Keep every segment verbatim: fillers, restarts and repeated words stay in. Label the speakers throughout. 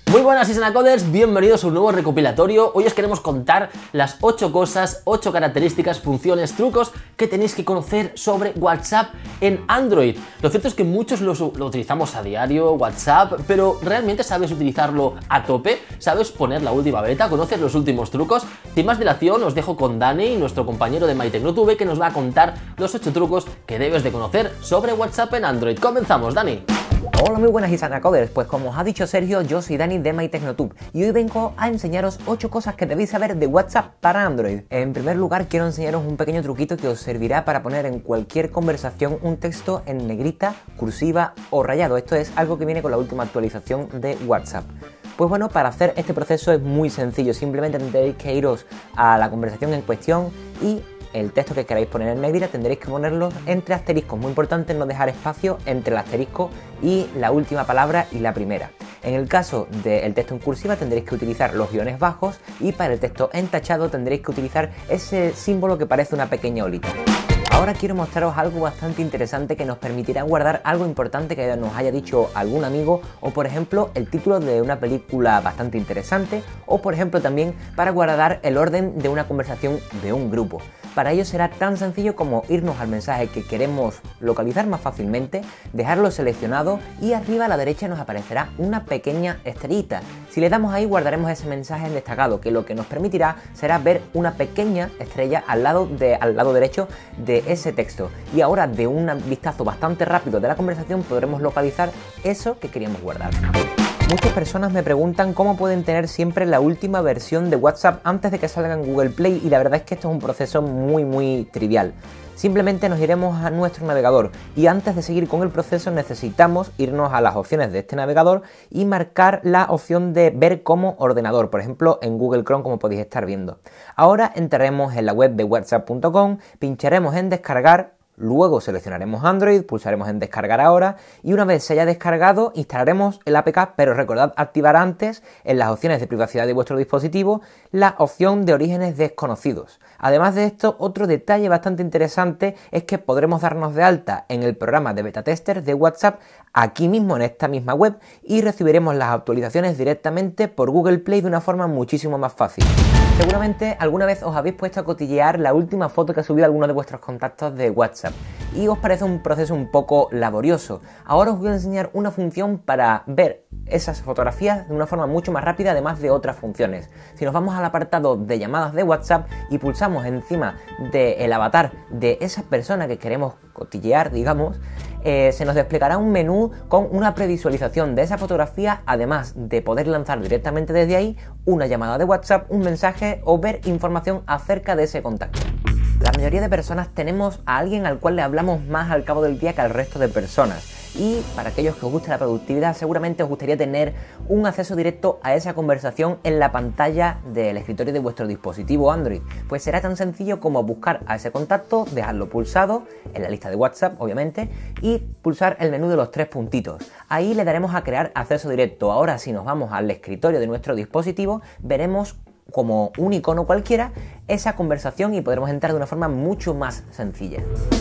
Speaker 1: Muy buenas Isanacoders, bienvenidos a un nuevo recopilatorio. Hoy os queremos contar las ocho cosas, ocho características, funciones, trucos que tenéis que conocer sobre WhatsApp en Android. Lo cierto es que muchos lo, lo utilizamos a diario, WhatsApp, pero ¿realmente sabes utilizarlo a tope? ¿Sabes poner la última beta? ¿Conoces los últimos trucos? Sin más dilación, os dejo con Dani, nuestro compañero de MyTecnoTube, que nos va a contar los ocho trucos que debes de conocer sobre WhatsApp en Android. Comenzamos, Dani.
Speaker 2: Hola, muy buenas Isanacoders, pues como os ha dicho Sergio, yo soy Dani de MyTecnoTube y hoy vengo a enseñaros ocho cosas que debéis saber de WhatsApp para Android. En primer lugar, quiero enseñaros un pequeño truquito que os servirá para poner en cualquier conversación un texto en negrita, cursiva o rayado. Esto es algo que viene con la última actualización de WhatsApp. Pues bueno, para hacer este proceso es muy sencillo, simplemente tendréis que iros a la conversación en cuestión y el texto que queráis poner en negrita tendréis que ponerlo entre asteriscos. Muy importante no dejar espacio entre el asterisco y la última palabra y la primera. En el caso del texto en cursiva tendréis que utilizar los guiones bajos y para el texto en tachado tendréis que utilizar ese símbolo que parece una pequeña olita. Ahora quiero mostraros algo bastante interesante que nos permitirá guardar algo importante que nos haya dicho algún amigo, o por ejemplo el título de una película bastante interesante, o por ejemplo también para guardar el orden de una conversación de un grupo. Para ello será tan sencillo como irnos al mensaje que queremos localizar más fácilmente, dejarlo seleccionado y arriba a la derecha nos aparecerá una pequeña estrellita. Si le damos ahí guardaremos ese mensaje en destacado, que lo que nos permitirá será ver una pequeña estrella al lado, de, al lado derecho de ese texto. Y ahora de un vistazo bastante rápido de la conversación podremos localizar eso que queríamos guardar. Muchas personas me preguntan cómo pueden tener siempre la última versión de WhatsApp antes de que salga en Google Play, y la verdad es que esto es un proceso muy muy trivial. Simplemente nos iremos a nuestro navegador y antes de seguir con el proceso necesitamos irnos a las opciones de este navegador y marcar la opción de ver como ordenador, por ejemplo en Google Chrome, como podéis estar viendo. Ahora entraremos en la web de whatsapp punto com, pincharemos en descargar. Luego seleccionaremos Android, pulsaremos en descargar ahora y una vez se haya descargado instalaremos el A P K, pero recordad activar antes en las opciones de privacidad de vuestro dispositivo la opción de orígenes desconocidos. Además de esto, otro detalle bastante interesante es que podremos darnos de alta en el programa de beta tester de WhatsApp aquí mismo en esta misma web y recibiremos las actualizaciones directamente por Google Play de una forma muchísimo más fácil. Seguramente alguna vez os habéis puesto a cotillear la última foto que ha subido alguno de vuestros contactos de WhatsApp y os parece un proceso un poco laborioso. Ahora os voy a enseñar una función para ver esas fotografías de una forma mucho más rápida, además de otras funciones. Si nos vamos al apartado de llamadas de WhatsApp y pulsamos encima del avatar de esa persona que queremos cotillear, digamos, eh, se nos desplegará un menú con una previsualización de esa fotografía, además de poder lanzar directamente desde ahí una llamada de WhatsApp, un mensaje o ver información acerca de ese contacto. La mayoría de personas tenemos a alguien al cual le hablamos más al cabo del día que al resto de personas. Y para aquellos que os guste la productividad, seguramente os gustaría tener un acceso directo a esa conversación en la pantalla del escritorio de vuestro dispositivo Android. Pues será tan sencillo como buscar a ese contacto, dejarlo pulsado en la lista de WhatsApp, obviamente, y pulsar el menú de los tres puntitos. Ahí le daremos a crear acceso directo. Ahora, si nos vamos al escritorio de nuestro dispositivo, veremos como un icono cualquiera esa conversación y podremos entrar de una forma mucho más sencilla.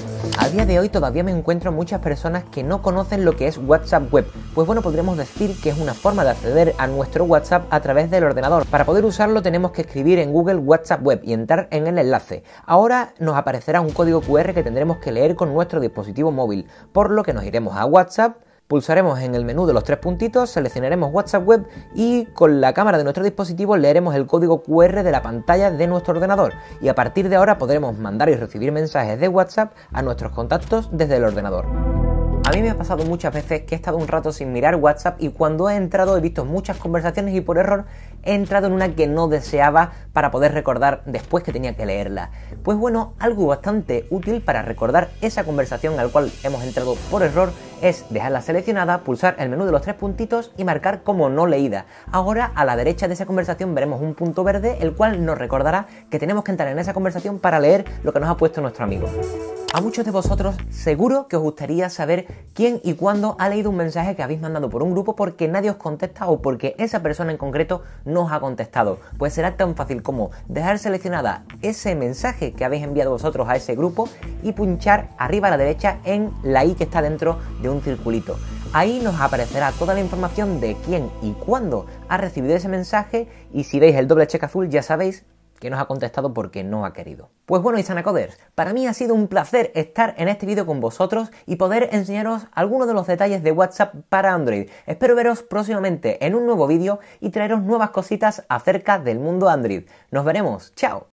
Speaker 2: A día de hoy todavía me encuentro muchas personas que no conocen lo que es WhatsApp Web. Pues bueno, podríamos decir que es una forma de acceder a nuestro WhatsApp a través del ordenador. Para poder usarlo tenemos que escribir en Google WhatsApp Web y entrar en el enlace. Ahora nos aparecerá un código cu erre que tendremos que leer con nuestro dispositivo móvil, por lo que nos iremos a WhatsApp. Pulsaremos en el menú de los tres puntitos, seleccionaremos WhatsApp Web y con la cámara de nuestro dispositivo leeremos el código cu erre de la pantalla de nuestro ordenador y a partir de ahora podremos mandar y recibir mensajes de WhatsApp a nuestros contactos desde el ordenador. A mí me ha pasado muchas veces que he estado un rato sin mirar WhatsApp y cuando he entrado he visto muchas conversaciones y por error he entrado en una que no deseaba para poder recordar después que tenía que leerla. Pues bueno, algo bastante útil para recordar esa conversación al cual hemos entrado por error es dejarla seleccionada, pulsar el menú de los tres puntitos y marcar como no leída. Ahora a la derecha de esa conversación veremos un punto verde el cual nos recordará que tenemos que entrar en esa conversación para leer lo que nos ha puesto nuestro amigo. A muchos de vosotros seguro que os gustaría saber quién y cuándo ha leído un mensaje que habéis mandado por un grupo porque nadie os contesta o porque esa persona en concreto no os ha contestado. Pues será tan fácil como dejar seleccionada ese mensaje que habéis enviado vosotros a ese grupo y pinchar arriba a la derecha en la i que está dentro de un circulito. Ahí nos aparecerá toda la información de quién y cuándo ha recibido ese mensaje, y si veis el doble check azul ya sabéis que nos ha contestado porque no ha querido. Pues bueno, Izanacoders, para mí ha sido un placer estar en este vídeo con vosotros y poder enseñaros algunos de los detalles de WhatsApp para Android. Espero veros próximamente en un nuevo vídeo y traeros nuevas cositas acerca del mundo Android. Nos veremos, ¡chao!